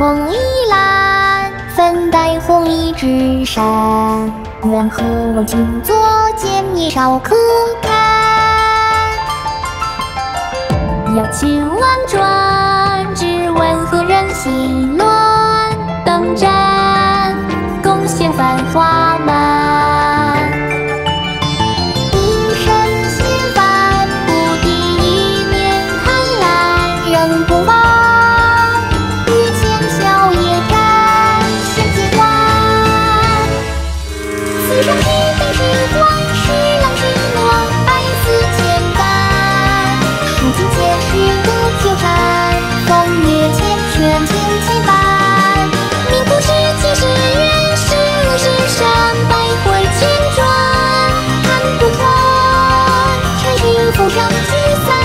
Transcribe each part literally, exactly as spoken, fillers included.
风一览，粉黛红衣之衫。愿和君作谏，年少可堪。要去婉转，只问何人心乱？灯盏共显繁华满。一身心凡，不敌一面贪婪，人不忘。 此生一杯之欢，是郎是诺，百死千般。数尽皆是隔纠缠，风月缱绻千千般。命不知几时圆，是恶是善，百回千转，看不穿，尘世浮生聚散。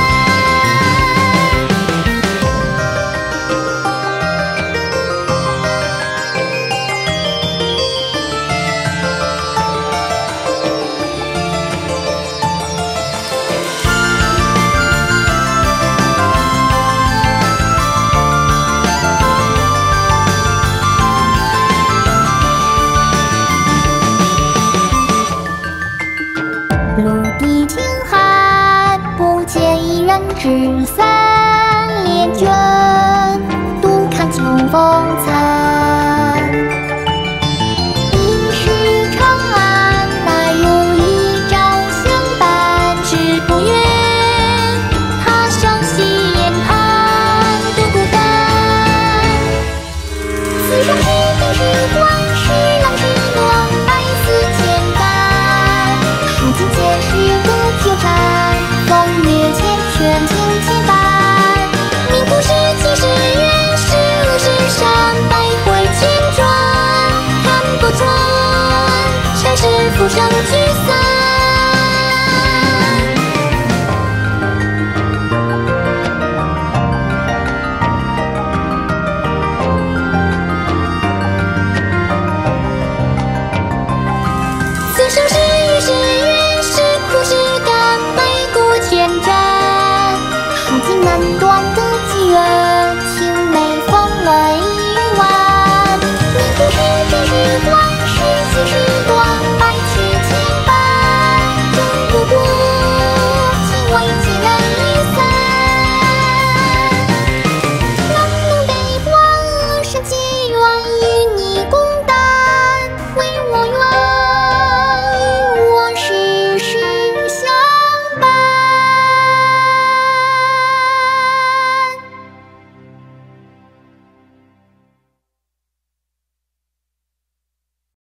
陆地清寒，不见一人纸伞。帘卷，独看秋风残。一世长安，哪有一朝相伴？只不愿他乡西岩畔，独孤单。此生一杯之欢，是郎是诺，百死千般。数尽皆是隔纠缠，风月缱绻千千般。命不知几时圆，是恶是善，百回千转，看不穿，尘世浮生聚散。 此生是与是缘，是苦是甘，百古千盏，数尽难断。